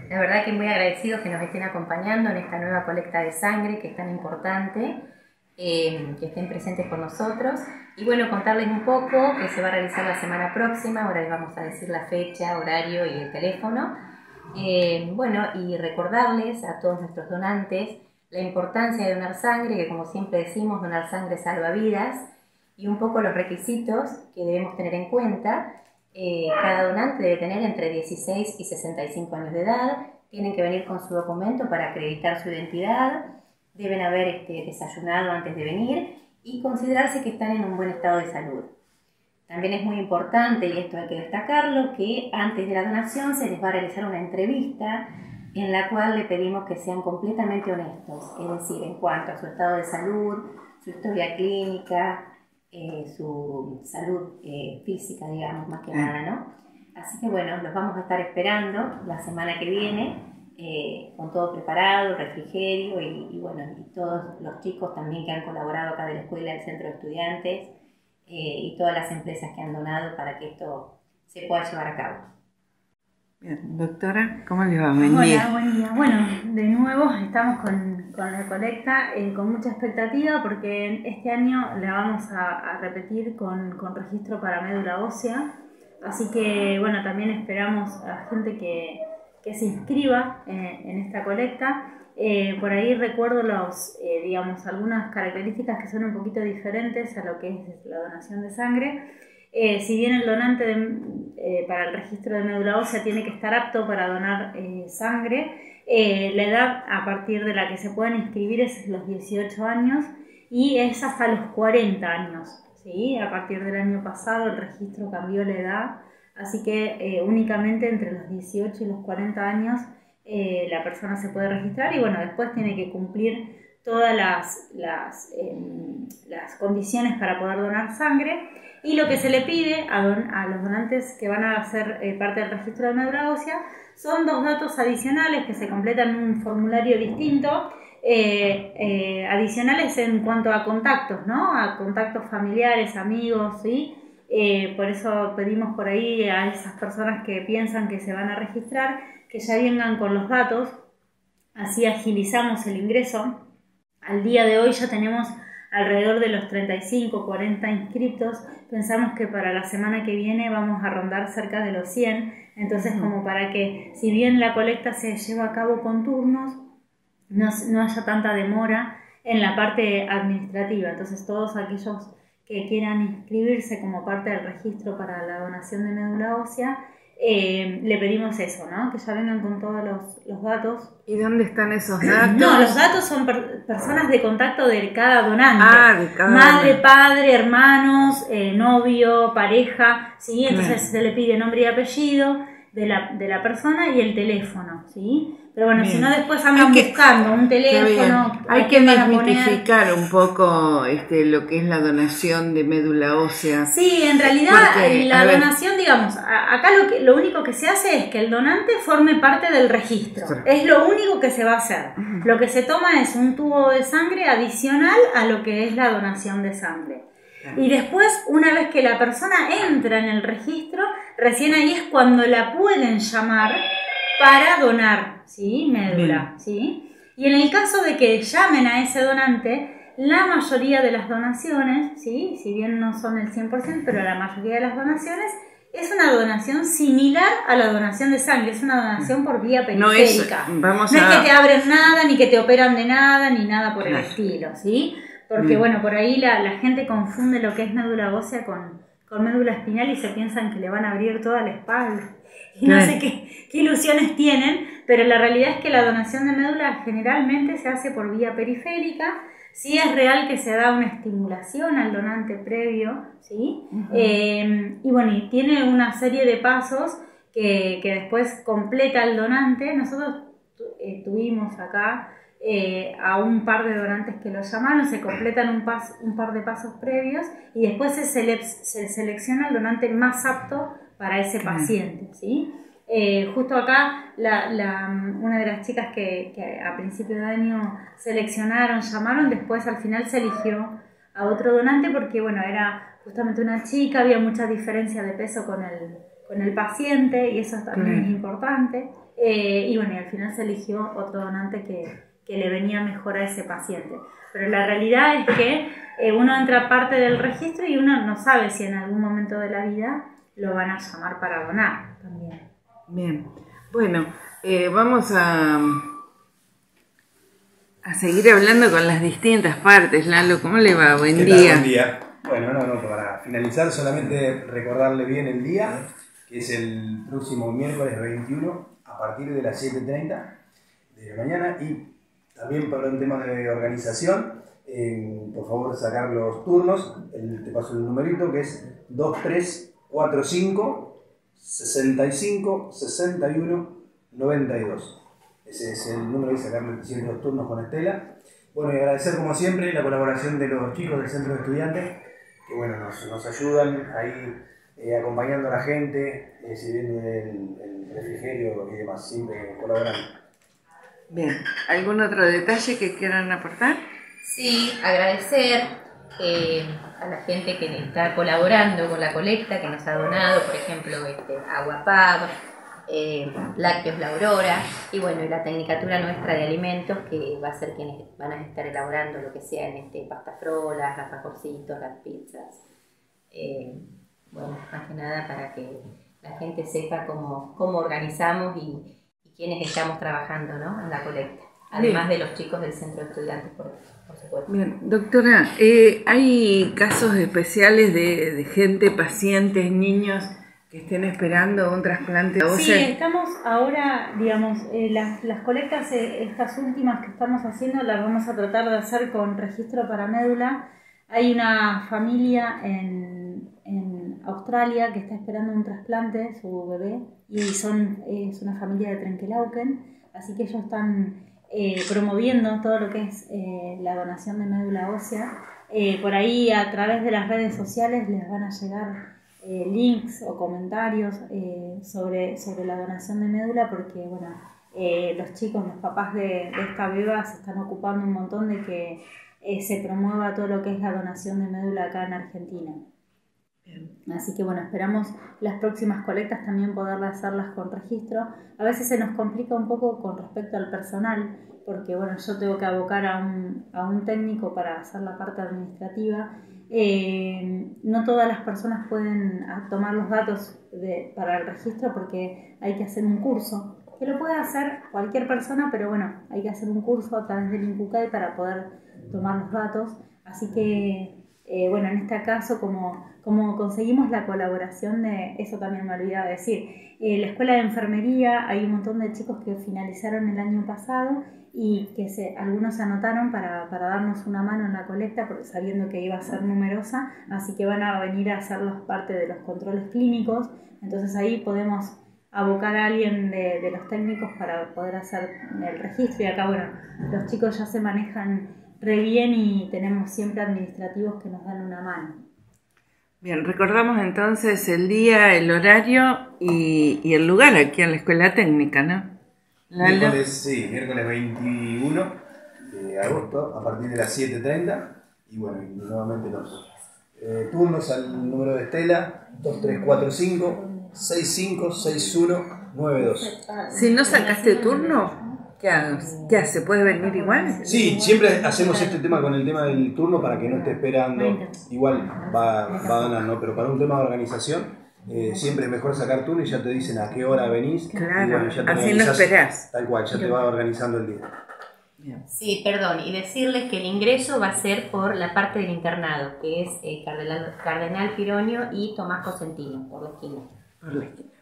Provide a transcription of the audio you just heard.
La verdad que muy agradecidos que nos estén acompañando en esta nueva colecta de sangre que es tan importante, que estén presentes con nosotros. Y bueno, contarles un poco que se va a realizar la semana próxima, ahora les vamos a decir la fecha, horario y el teléfono. Bueno, y recordarles a todos nuestros donantes la importancia de donar sangre, que como siempre decimos, donar sangre salva vidas, y un poco los requisitos que debemos tener en cuenta. Cada donante debe tener entre 16 y 65 años de edad, tienen que venir con su documento para acreditar su identidad, deben haber desayunado antes de venir y considerarse que están en un buen estado de salud. También es muy importante, y esto hay que destacarlo, que antes de la donación se les va a realizar una entrevista en la cual le pedimos que sean completamente honestos, es decir, en cuanto a su estado de salud, su historia clínica, su salud física, digamos, más que nada, ¿no? Así que bueno, los vamos a estar esperando la semana que viene, con todo preparado, refrigerio y bueno, y todos los chicos también que han colaborado acá de la escuela, del centro de estudiantes, y todas las empresas que han donado para que esto se pueda llevar a cabo. Bien, doctora, ¿cómo le va? Buen día. Hola, buen día. Bueno, de nuevo estamos con la colecta, con mucha expectativa porque este año la vamos a repetir con registro para médula ósea, así que bueno, también esperamos a gente que se inscriba en esta colecta. Por ahí recuerdo digamos, algunas características que son un poquito diferentes a lo que es la donación de sangre. Si bien el donante para el registro de médula ósea tiene que estar apto para donar sangre, la edad a partir de la que se pueden inscribir es los 18 años y es hasta los 40 años. ¿Sí? A partir del año pasado el registro cambió la edad, así que únicamente entre los 18 y los 40 años la persona se puede registrar y bueno, después tiene que cumplir todas las condiciones para poder donar sangre. Y lo que se le pide a los donantes que van a ser parte del registro de médula ósea son 2 datos adicionales que se completan en un formulario distinto, adicionales en cuanto a contactos, ¿no? A contactos familiares, amigos, ¿sí? Por eso pedimos por ahí a esas personas que piensan que se van a registrar que ya vengan con los datos, así agilizamos el ingreso. Al día de hoy ya tenemos alrededor de los 35, 40 inscriptos. Pensamos que para la semana que viene vamos a rondar cerca de los 100. Entonces, como para que, si bien la colecta se lleva a cabo con turnos, no haya tanta demora en la parte administrativa. Entonces, todos aquellos que quieran inscribirse como parte del registro para la donación de médula ósea, le pedimos eso, ¿no? Que ya vengan con todos los datos. ¿Y dónde están esos datos? No, los datos son personas de contacto de cada donante. De cada madre, donante. padre, hermanos, novio, pareja, ¿sí? Entonces se le pide nombre y apellido de la persona y el teléfono, ¿sí? Pero bueno, Bien. si no después andan buscando un teléfono. Hay que desmitificar un poco lo que es la donación de médula ósea. Sí, en realidad la donación, digamos, acá lo único que se hace es que el donante forme parte del registro. Sí. Es lo único que se va a hacer. Lo que se toma es un tubo de sangre adicional a lo que es la donación de sangre. Y después, una vez que la persona entra en el registro, recién ahí es cuando la pueden llamar para donar, ¿sí? Médula, ¿sí? Y en el caso de que llamen a ese donante, la mayoría de las donaciones, ¿sí? Si bien no son el 100%, pero la mayoría de las donaciones es una donación similar a la donación de sangre, es una donación por vía periférica. No es que te abren nada, ni que te operan de nada, ni nada por el estilo, ¿sí? Porque bueno, por ahí la gente confunde lo que es médula ósea con médula espinal y se piensan que le van a abrir toda la espalda. Y no sé qué ilusiones tienen, pero la realidad es que la donación de médula generalmente se hace por vía periférica. Sí es real que se da una estimulación al donante previo, ¿sí? Y bueno, y tiene una serie de pasos que después completa el donante. Nosotros tuvimos acá a un par de donantes que lo llamaron, se completan un par de pasos previos y después se selecciona el donante más apto para ese paciente, ¿sí? Justo acá una de las chicas que a principio de año seleccionaron, llamaron, después al final se eligió a otro donante porque bueno, era justamente una chica, había mucha diferencia de peso con el paciente y eso también es importante. y bueno, y al final se eligió otro donante que le venía mejor a ese paciente. Pero la realidad es que uno entra parte del registro y uno no sabe si en algún momento de la vida lo van a llamar para donar también. Bien, bueno, vamos a seguir hablando con las distintas partes. Lalo, ¿cómo le va? Buen día. Buen día. Bueno, para finalizar solamente recordarle bien el día, que es el próximo miércoles 21 a partir de las 7:30 de la mañana, y también para un tema de organización, por favor sacar los turnos, te paso el numerito que es 2345 65 61 92. Ese es el número de sacarle siempre los turnos con Estela. Bueno, y agradecer como siempre la colaboración de los chicos del Centro de Estudiantes, que bueno, nos ayudan ahí acompañando a la gente, sirviendo el refrigerio y demás, siempre colaborando. Bien, ¿algún otro detalle que quieran aportar? Sí, agradecer a la gente que está colaborando con la colecta, que nos ha donado, por ejemplo, Aguapab, Lácteos La Aurora, y bueno, y la Tecnicatura nuestra de alimentos, que va a ser quienes van a estar elaborando lo que sea en pastafrolas, alfajorcitos, las pizzas. Bueno, más que nada para que la gente sepa cómo organizamos y quienes estamos trabajando, ¿no?, en la colecta, además de los chicos del Centro de Estudiantes, por supuesto. Bien, doctora, ¿hay casos especiales de gente, pacientes, niños que estén esperando un trasplante óseo? Sí, estamos ahora, digamos, las colectas, estas últimas que estamos haciendo, las vamos a tratar de hacer con registro para médula. Hay una familia en Australia que está esperando un trasplante, su bebé, y es una familia de Trenquelauquen, así que ellos están promoviendo todo lo que es la donación de médula ósea. Por ahí, a través de las redes sociales, les van a llegar links o comentarios sobre la donación de médula, porque bueno, los chicos, los papás de esta beba se están ocupando un montón de que se promueva todo lo que es la donación de médula acá en Argentina. Así que bueno, esperamos las próximas colectas también poderlas hacerlas con registro. A veces se nos complica un poco con respecto al personal, porque bueno, yo tengo que abocar a un técnico para hacer la parte administrativa. No todas las personas pueden tomar los datos para el registro, porque hay que hacer un curso, que lo puede hacer cualquier persona, pero bueno, hay que hacer un curso a través del INCUCAI para poder tomar los datos. Así que bueno, en este caso, como conseguimos la colaboración eso también me olvidaba decir, la escuela de enfermería, hay un montón de chicos que finalizaron el año pasado y que algunos se anotaron para darnos una mano en la colecta, sabiendo que iba a ser numerosa, así que van a venir a hacerlos parte de los controles clínicos. Entonces ahí podemos abocar a alguien de los técnicos para poder hacer el registro, y acá bueno, los chicos ya se manejan re bien y tenemos siempre administrativos que nos dan una mano. Bien, recordamos entonces el día, el horario y el lugar aquí en la Escuela Técnica, ¿no? Miércoles 21 de agosto a partir de las 7:30, y bueno, y nuevamente los turnos al número de Estela, 2345 65 61 92. Si no sacaste turno, ¿qué hace? ¿Puede venir igual? Sí, siempre hacemos este tema con el tema del turno para que no esté esperando. Igual va a donar, ¿no? Pero para un tema de organización, siempre es mejor sacar turno y ya te dicen a qué hora venís. Claro, y bueno, ya te así no esperás. Tal cual, ya te va organizando el día. Sí, perdón, y decirles que el ingreso va a ser por la parte del internado, que es Cardenal Pironio y Tomás Cosentino, por la esquina.